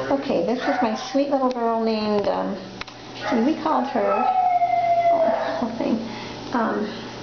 Okay, this is my sweet little girl named, and we called her, oh, whole thing,